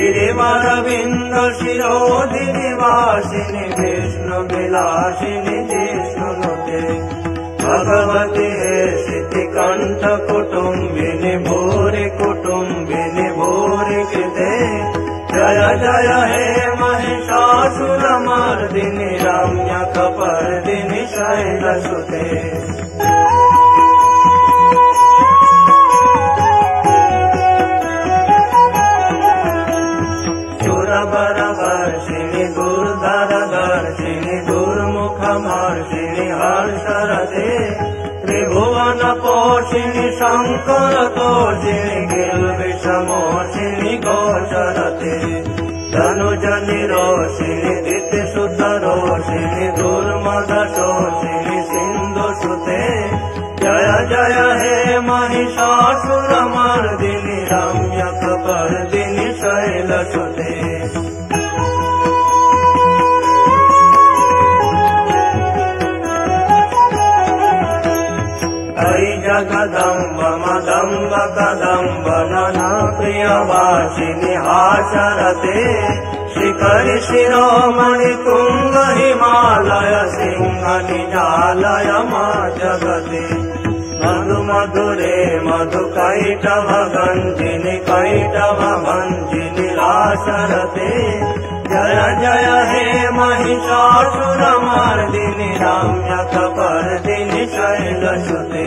गिरिवरविन्द शिरोधिनिवासिनि विष्णु विलासिनि जिष्णुनुते भगवति हे शितिकण्ठ कुटुम्बिनि भूरि कुटुम्बिनि भूरि कृते जय जय हे महिषासुरमर्दिनि रम्यकपर्दिनि शैलसुते सुरवरवर्षिणि दुर्धरदर्शिनि दुर्मुखमर्षिणि हर्षरते त्रिभुवनपोषिणि शङ्करतोषिणि गिरिविषमोषिणि गोचरते धनुजनिरोषिणि दितिसुतरोषिणि दुर्मदशोषिणि सिन्धुसुते जय जय हे महिषासुरमर्दिनि रम्यकपर्दिनि शैलसुते जगदम्ब मदम्ब कदम्ब नना प्रियवासिनि हासरते शिखरि शिरोमणि तुंग हिमालय सिंह निजालय मा जगते मधु मधुरे मधु कैटभ गंजिनि कैटभ भंजिनि लासरते जय जय हे महिषासुरमर्दिनि रम्यकपर्दिनि शैलसुते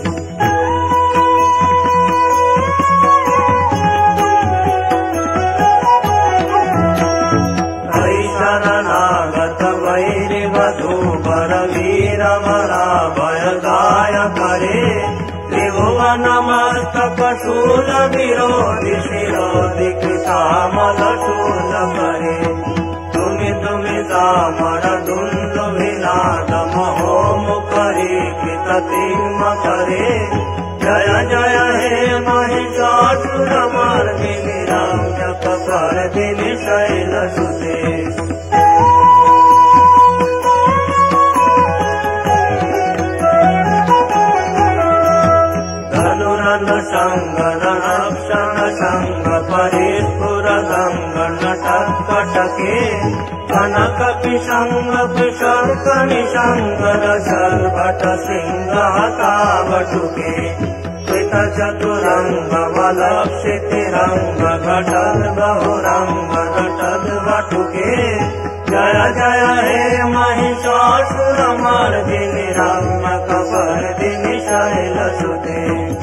शरणागत वैरिवधूवर वीरवराभय गाय करे त्रिभुवनमस्तक शूल विरोधि शिरोधि कृतामल शूल करे तुमि दामर दुन्दुभिनाद महो मुखरी कृततिम करे जय जय हे महिषासुरमर्दिनि रम्यकपर्दिनि शैलसुते संगरक्षण संग परिस्फुर गंग नटकटके कनक पिशंग पिशंक निशंकर सर्वट सिंहावटुके कृत चतुरंग बलक्षितिरंग घटल बहुरंग घटल वटुके जय जय हे महिषासुरमर्दिनि रम्यकपर्दिनि शैलसुते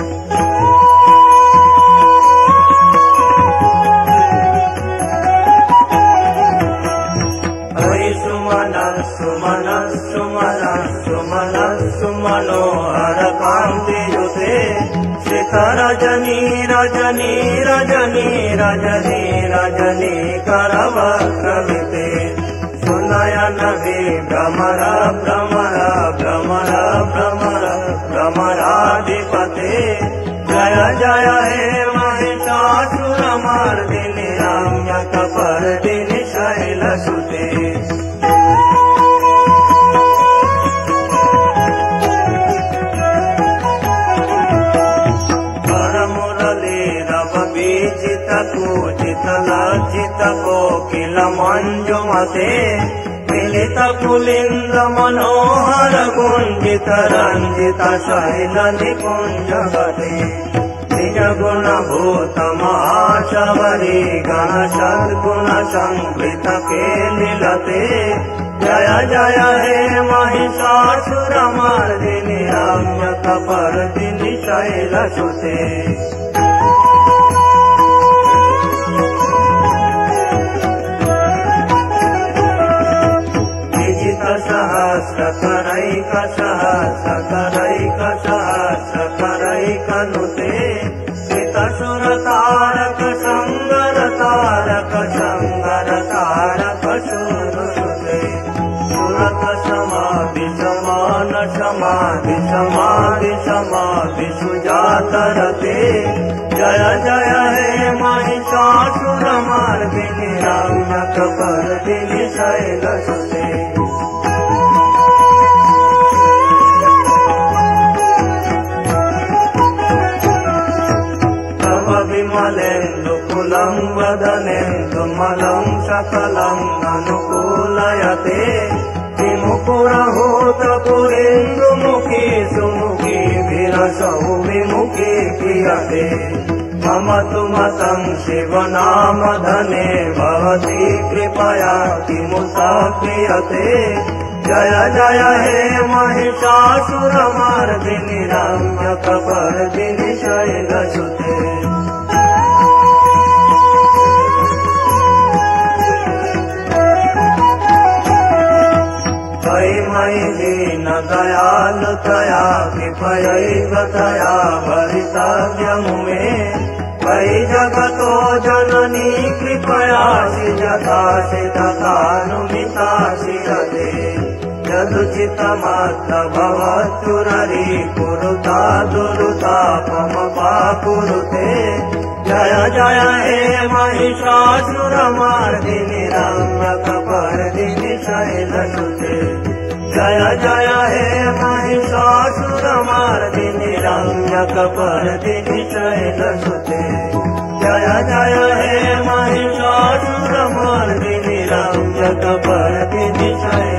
मनोहर कांतियुते श्रितरजनी रजनी रजनी रजनी रजनी करवक्रमिते सुनयन भ्रमर भ्रमर भ्रमर भ्रमर भ्रमराधिपते जय जय हे महिषासुरमर्दिनि रम्यकपर्दिनि शैलसुते पूजित लज्जित कोकिल मंजुमते मिलित पुलिंद मनोहर गुंजित रंजित शैल निकुंजगते निज गुण भूत महाशबरी गण सद्गुण संवृत के लीलते जय जय हे महिषासुरमर्दिनि रम्यकपर्दिनि शैलसुते सहस्रकरैक सहस्रकरैक सहस्रकरैक नुते कृतसुर तारक संगर तारक संगर तारक सुरसुते सुरत समाधि समान समाधि समाधि समाधि सुजातरते जय जय हे महिषासुरमर्दिनि रम्यकपर्दिनि शैलसुते विमलेन्दु कुलं वदनेन्दु निर्मलं सकलं अनुकूलयते विमुखुरहूतपुरेन्दुमुखी सुमुखी विरसौ विमुखी क्रियते मम तु मतं शिवनामधने भवती कृपया किमुता क्रियते जय जय हे महिषासुरमर्दिनि रम्यकपर्दिनि शैलसुते मयि दीन दयालुतया कृपयैव तया भरितव्यं मे वै जगतो जननी कृपयासि यथासि तथानुमितासि हते यदुचितमत्र भवतुररी कुरुता दुरुतापमपा कुरुते जय जय हे महिषासुरमर्दिनि रम्यकपर्दिनि शैलसुते जय जय हे महिषासुरमर्दिनि रम्यकपर्दिनि शैलसुते जय जय हे महिषासुरमर्दिनि रम्यकपर्दिनि शैलसुते।